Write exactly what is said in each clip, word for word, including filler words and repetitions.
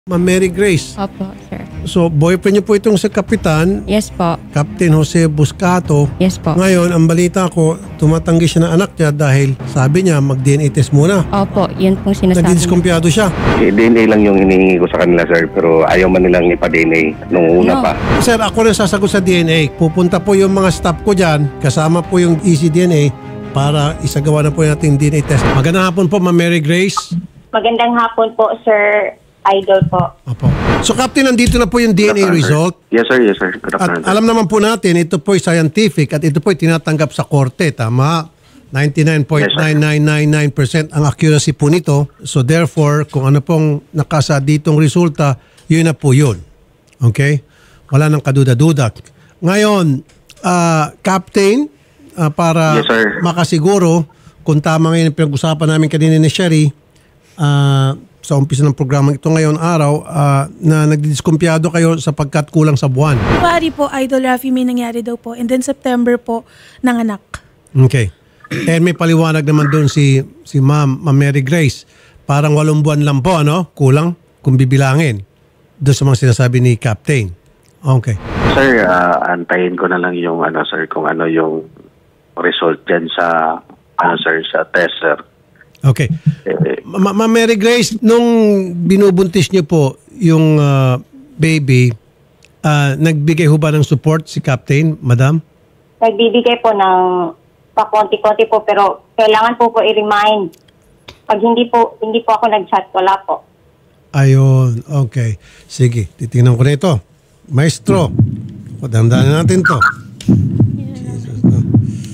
Ma'am Mary Grace. Opo, sir. So, boyfriend niyo po itong sa Kapitan, Yes po. Captain Jose Buscato. Yes po. Ngayon, ang balita ko, tumatanggi siya ng anak niya dahil sabi niya mag-D N A test muna. Opo, yun pong sinasabi. Nagdidiskumpiyado siya. D N A lang yung hinihingi ko sa kanila, sir, pero ayaw man nilang ipa-D N A nung una No. pa. Sir, ako rin sasagot sa D N A. Pupunta po yung mga staff ko dyan, kasama po yung E C D N A para isagawa na po natin D N A test. Magandang hapon po, Ma'am Mary Grace. Magandang hapon po, Sir Idol po. Opo. So, Captain, nandito na po yung D N A result. Yes, sir. Yes, sir. Good At afternoon, sir. alam naman po natin, ito po ay scientific at ito po ay tinatanggap sa korte. Tama? ninety-nine point nine nine nine nine percent ang accuracy po nito. So, therefore, kung ano pong nakasa ditong resulta, yun na po yun. Okay? Wala nang kaduda-duda. Ngayon, ah, Captain, ah, para Yes, sir. makasiguro kung tama ngayon ang pinag-usapan namin kanina ni Sherry, ah, sa umpisa ng programang ito ngayon araw, ah, na nagdidiskumpiyado kayo sapagkat kulang sa buwan. February po, Idol Rafi, may nangyari daw po. And then September po, nanganak. Okay. And may paliwanag naman doon si si Ma'am, Ma'am Mary Grace. Parang walong buwan lang po, ano? Kulang kung bibilangin. Doon sa mga sinasabi ni Captain. Okay. Sir, ah, antayin ko na lang yung ano, sir, kung ano yung result dyan sa ano, sir, sa test, sir. Okay. Eh, Ma- Ma'am Mary Grace, nung binubuntis niyo po yung ah, baby, ah, nagbigay ho ba ng support si Captain, Madam? Nagbibigay po ng pakonti-konti po, pero kailangan po po i-remind. Pag hindi po hindi po ako nag-chat, wala po. Ayun, okay. Sige, titingnan ko na ito. Maestro, padandaan natin to. Jesus, no.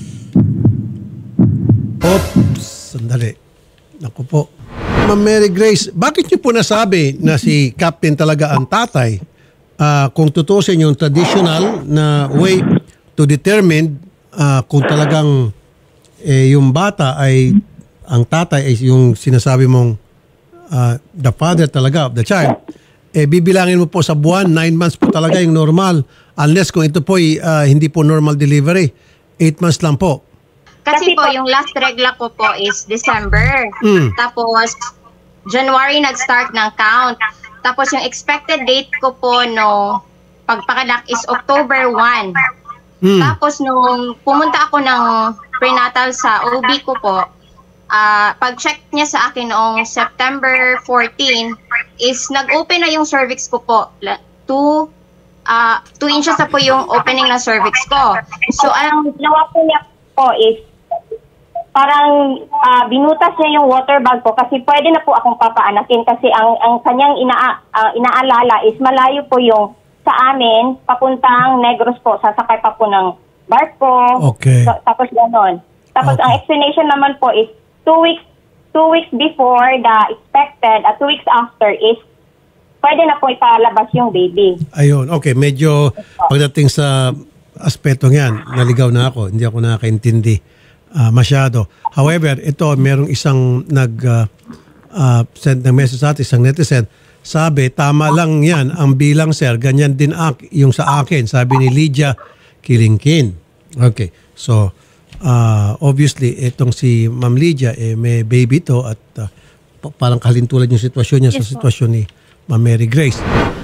Oops, sandali. Naku po. Ma'am Mary Grace, bakit niyo po nasabi na si Captain talaga ang tatay? Ah, kung tutusin yung traditional na way to determine ah, kung talagang eh, yung bata ay ang tatay ay yung sinasabi mong Uh, the father talaga of the child, eh bibilangin mo po sa buwan, nine months po talaga yung normal. Unless kung ito po ay uh, hindi po normal delivery, eight months lang po. Kasi po, yung last regla ko po is December. Mm. Tapos, January nag-start ng count. Tapos, yung expected date ko po no pagpakanak is October first. Mm. Tapos, nung pumunta ako ng prenatal sa O B ko po, Uh, pag-check niya sa akin noong September fourteenth is nag-open na yung cervix ko po. Two, uh, two inches na po yung opening ng cervix ko. So, Ang ginawa po niya po is parang ah, binutas niya yung water bag ko kasi pwede na po akong papaanakin kasi ang ang kanyang ina, ah, inaalala is malayo po yung sa amin papuntang Negros po. Sasakay pa po ng barko. Okay. So, tapos gano'n. Tapos Okay. ang explanation naman po is two weeks two weeks before the expected at two weeks after is pwede na po ipalabas yung baby. Ayun, okay. Medyo pagdating sa aspetong yan, naligaw na ako. Hindi ako nakakaintindi ah, masyado. However, ito, merong isang nag ah, ah, send ng message sa atin, isang netizen. Sabi, tama lang yan ang bilang, sir. Ganyan din ak yung sa akin. Sabi ni Lydia Kilingkin. Okay. So, Uh, obviously, itong si Ma'am Lydia, eh, may baby to at uh, pa- parang kalintulan yung sitwasyon niya sa sitwasyon ni Ma'am Mary Grace.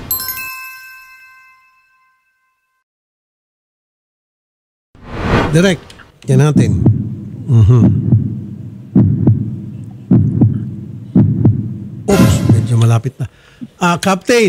Direct, yan natin. Mhm. Oops, medyo malapit na. Ah, Captain.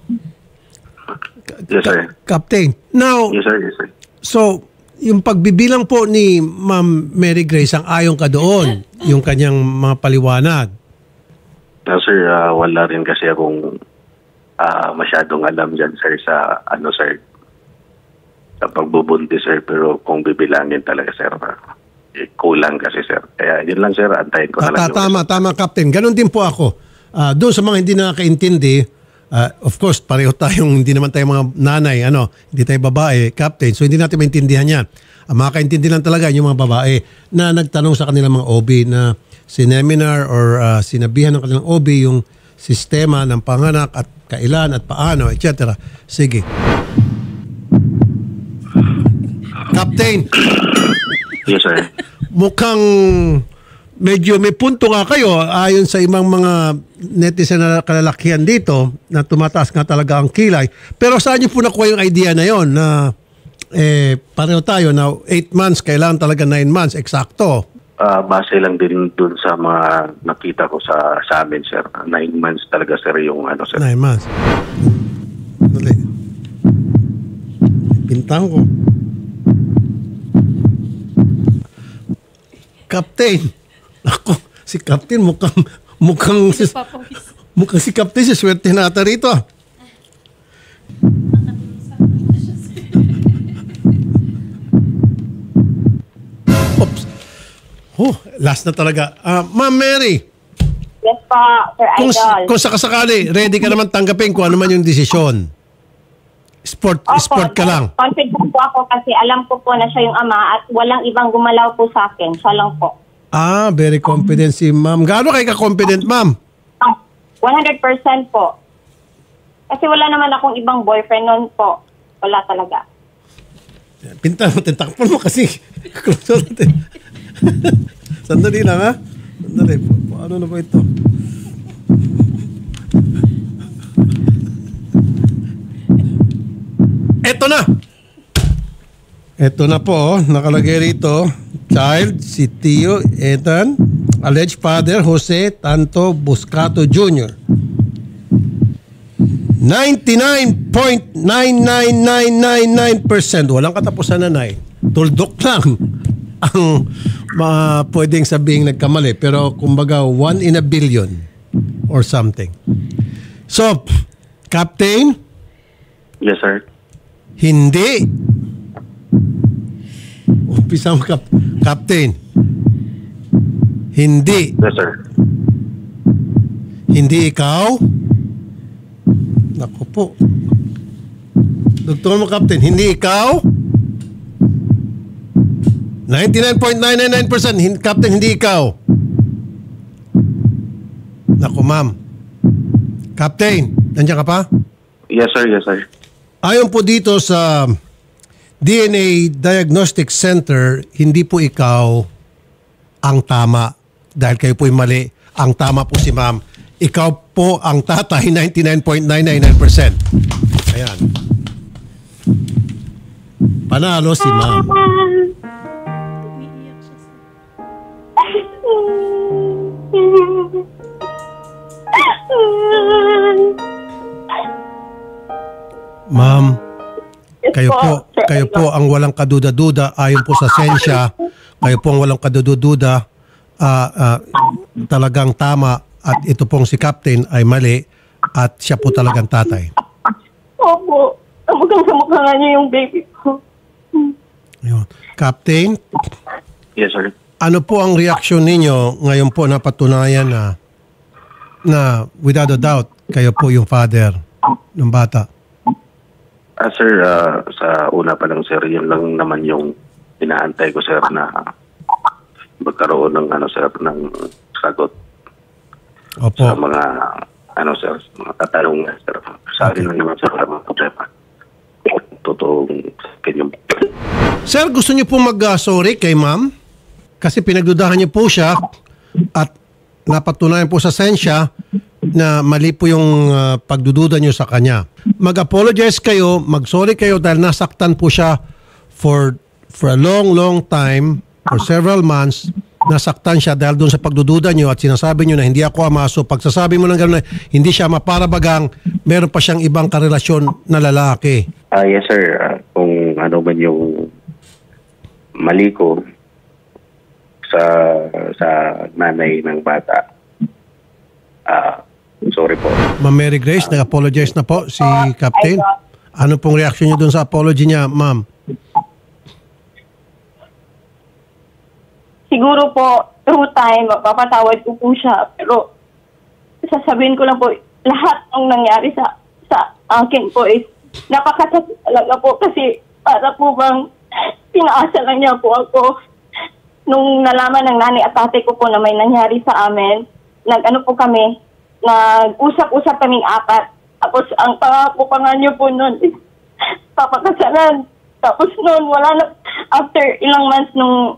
yes, sir. Captain. Now, Yes, sir. Yes, sir. so, yung pagbibilang po ni Ma'am Mary Grace, ang ayon ka doon, yung kanyang mga paliwanag. No, sir, ah, wala rin kasi akong ah, masyadong alam dyan, sir, sa ano, sir, sa pagbubuntis, sir. Pero kung bibilangin talaga, sir, ah, eh, kulang kasi, sir. Kaya yun lang, sir, antayin ko na lang. Ta- Tama, tama, Captain. Ganon din po ako. Ah, doon sa mga hindi nakakaintindi, ah, of course, pareho tayong, hindi naman tayo mga nanay, ano, hindi tayo babae, Captain. So, hindi natin maintindihan yan. Ang makakaintindi lang talaga yung mga babae na nagtanong sa kanilang mga O B na sineminar or ah, sinabihan ng kanilang O B yung sistema ng panganak at kailan at paano, et cetera. Sige. Captain, Yes, sir. mukhang medyo may punto nga kayo ayon sa imang mga netizen na kalalakihan dito na tumataas nga talaga ang kilay. Pero saan niyo po nakuha yung idea na yon na eh, pareho tayo na eight months, kailangan talaga nine months, eksakto? Uh, base lang din dun sa mga nakita ko sa, sa amin, sir. Nine months talaga, sir, yung ano, sir. Nine months. Dali. Bintang ko. Captain. Ako, si Captain mukhang mukhang si, mukhang si Captain si swerte na ata rito. Oops. Oh, last na talaga. Uh, Ma'am Mary. Yes po, Sir Kung, Idol. kung sakasakali, ready ka naman tanggapin kung ano man yung desisyon. Sport, Opo, sport ka lang. Confident po ako kasi alam ko po na siya yung ama at walang ibang gumalaw po sa akin. Siya lang po. Ah, very confident si ma'am. Gaano kayo ka-confident, ma'am? Ah, one hundred percent po. Kasi wala naman akong ibang boyfriend noon po. Wala talaga. Pinta mo, tintakpan mo kasi. Close natin. Sandali lang, ha? Sandali. Pa- paano na ba ito? Eto na! Eto na po, oh. Nakalagay rito. Child, si Tio Ethan, alleged father, Jose Tanto Buscato Junior ninety-nine point nine nine nine nine nine percent. Walang katapusan na nine. Tuldok lang ang uh, pwedeng sabing nagkamali. Pero kumbaga, one in a billion or something. So, Captain? Yes, sir. Hindi. Umpisa mo, Kap Captain. Hindi. Yes, sir. Hindi ikaw? Naku po. Doktor mo, Captain, hindi ikaw? ninety-nine point nine nine nine percent, hin Captain, hindi ikaw. Naku, ma'am. Captain, nandiyan ka pa? Yes, sir. Yes, sir. Ayon po dito sa D N A Diagnostic Center, hindi po ikaw ang tama dahil kayo po'y mali. Ang tama po si ma'am. Ikaw po ang tatay, ninety-nine point nine nine nine percent. Ayan. Panalo si ma'am. Ma'am, kayo po, kayo po ang walang kaduda-duda ayon po sa sensya. Kayo po ang walang kaduda-duda, uh, uh, talagang tama at ito pong si Captain ay mali at siya po talagang tatay. Opo. Kamukhang sa mukha nga niya yung baby ko. Ayun. Captain, Yes, sir. ano po ang reaksyon ninyo ngayon po napatunayan na na without a doubt kayo po yung father ng bata? Ah, sir, ah, sa una pa lang, sir, yun lang naman yung inaantay ko, sir, na magkaroon ng, ano, sir, ng sagot Opo. sa mga, ano, sir, mga katanungan, sir. Sa akin lang naman, sir, wala mga problema. Totoong sakin yung... Sir, gusto niyo po mag-sorry kay ma'am? Kasi pinagdudahan niyo po siya at napatunayan po sa sensya na mali po yung uh, pagdududa niyo sa kanya. Mag-apologize kayo, mag-sorry kayo dahil nasaktan po siya for for a long, long time, for several months. Nasaktan siya dahil doon sa pagdududa niyo at sinasabi niyo na hindi ako ama. So pagsasabi mo ng gano'n na hindi siya ama, para bagang meron pa siyang ibang karelasyon na lalaki. Ah, yes, sir. Ah, kung ano man yung mali ko sa sa nanay ng bata, ah, sorry po. Ma'am Mary Grace, nag-apologize na po si Captain. Ano pong reaction niyo doon sa apology niya, ma'am? Siguro po, through time, mapapatawad ko po siya. Pero sasabihin ko lang po, lahat ng nangyari sa sa akin po is napakasakit talaga po kasi para po bang pinaasa lang niya po ako. Nung nalaman ng nanay at tatay ko po na may nangyari sa amin, nag-ano po kami, nag-usap-usap kaming apat. Tapos ang pangako pa nga niyo po nun is papakasalan. Tapos noon, wala na, after ilang months nung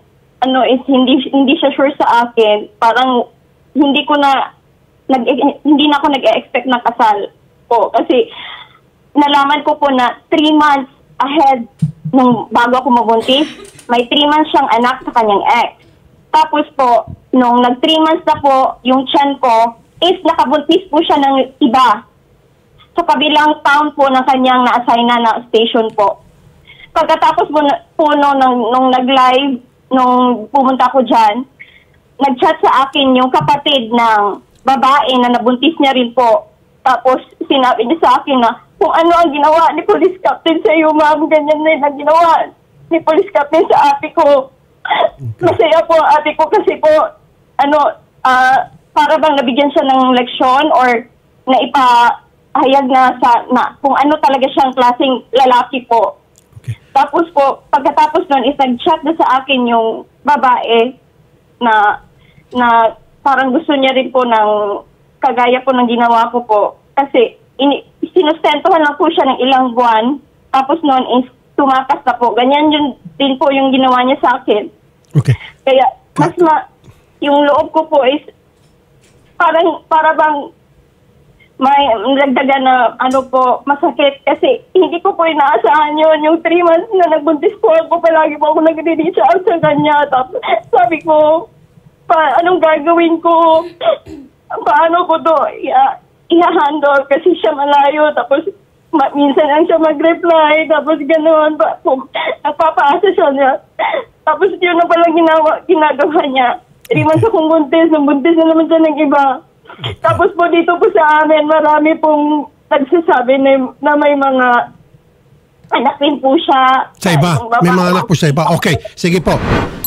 ano is hindi hindi siya sure sa akin. Parang hindi ko na nag hindi na ako nag-expect ng kasal po kasi nalaman ko po na three months ahead nung bago ako mabuntis, may three months siyang anak sa kanyang ex. Tapos po, nung nag three months na po, yung tiyan ko is nakabuntis po siya ng iba sa kabilang town po ng kanyang na-assign na, na station po. Pagkatapos po, po no, nung, nung nag-live, nung pumunta ko dyan, nag-chat sa akin yung kapatid ng babae na nabuntis niya rin po. Tapos sinabi niya sa akin na kung ano ang ginawa ni Police Captain sa iyo, ma'am, ganyan na yung ginawa ni Police Captain sa ate ko. Masaya po ang ate ko kasi po, ano, uh, para bang nabigyan siya ng leksyon or naipahayag na sa, na, kung ano talaga siyang klaseng lalaki po. Okay. Tapos po, pagkatapos nun is nag-chat na sa akin yung babae na, na parang gusto niya rin po ng kagaya po ng ginawa ko po. Kasi ini, sinustentuhan lang po siya ng ilang buwan. Tapos noon is tumakas na po. Ganyan yun din po yung ginawa niya sa akin. Okay. Kaya mas ma, yung loob ko po is parang para bang may nagdagan na ano po, masakit. Kasi hindi ko po inaasahan yun. Yung three months na nagbuntis po ako, palagi po ako nag-reach out sa kanya. Tapos sabi ko, pa, anong gagawin ko? Paano ko to i- i-handle kasi siya malayo. Tapos ma- minsan lang siya mag-reply. Tapos gano'n. Pa- nagpapaasa siya niya. Tapos yun na palang ginawa, ginagawa niya. Three months akong buntis. Nung buntis na naman siya ng iba. Tapos po dito po sa amin, marami pong nagsasabi na, na may mga anak rin po siya. Sa iba? May mga anak po sa iba. Okay, sige po.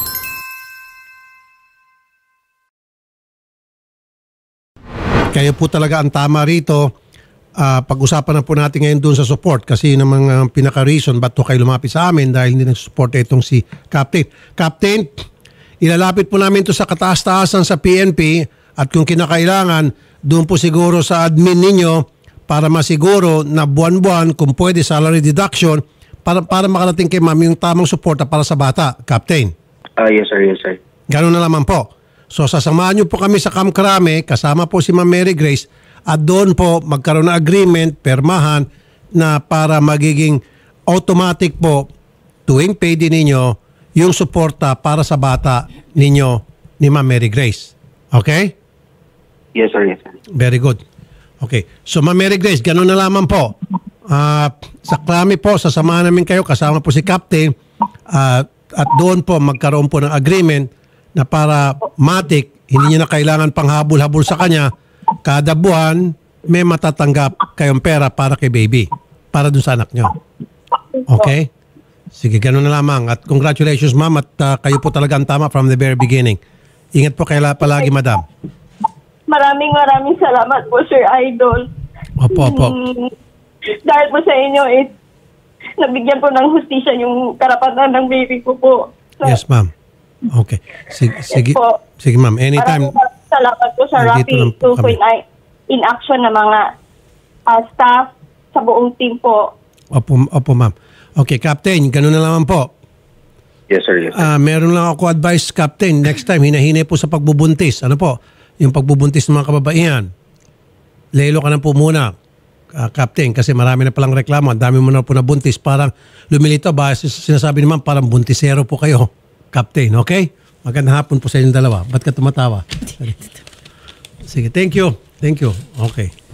Kaya po talaga ang tama rito. Uh, pag-usapan na po natin ngayon dun sa support kasi yun ang mga pinaka-reason ba't to kayo lumapit sa amin dahil hindi nag-support itong si Captain. Captain, ilalapit po namin to sa kataas-taasan sa P N P at kung kinakailangan, doon po siguro sa admin ninyo para masiguro na buwan-buwan kung pwede salary deduction para, para makarating kay ma'am yung tamang suporta para sa bata. Captain. Ah, yes sir, yes sir. Ganun na naman po. So sasamahan niyo po kami sa Camp Crame, kasama po si Ma'am Mary Grace at doon po magkaroon ng agreement, permahan na para magiging automatic po tuwing payday ninyo yung suporta para sa bata ninyo ni Ma'am Mary Grace. Okay? Yes sir, yes sir. Very good. Okay. So Ma'am Mary Grace, ganun na lamang po. Uh, sa Crame po, sasamahan namin kayo, kasama po si Captain uh, at doon po magkaroon po ng agreement na para matik, hindi niya na kailangan pang habol-habol sa kanya. Kada buwan, may matatanggap kayong pera para kay baby. Para dun sa anak nyo. Okay? Sige, ganun na lamang. At congratulations, ma'am. At uh, kayo po talaga ang tama from the very beginning. Ingat po kayo palagi, madam. Maraming maraming salamat po, Sir Idol. Opo, opo. Mm, dahil po sa inyo, is nabigyan po ng hustisya yung karapatan ng baby ko po. So, Yes, ma'am. Okay. Sige, sige, po. sige ma'am. Anytime. Maraming maraming salamat po sa Nandito lang Rapid po two point nine in action ng mga uh, staff sa buong team po. Opo, opo ma'am. Okay, Captain, ganun na lamang po. Yes sir, yes sir. Ah, meron lang ako advice, Captain. Next time, hinahinay po sa pagbubuntis. Ano po? Yung pagbubuntis ng mga kababaihan. Lelo ka na po muna, uh, Captain, kasi marami na palang reklamo. Ang dami mo na po na buntis. Parang lumilito ba? Sinasabi naman parang buntisero po kayo, Captain. Okay? Magandang hapon po sa inyong dalawa. Ba't ka tumatawa? Sige, thank you. Thank you. Okay.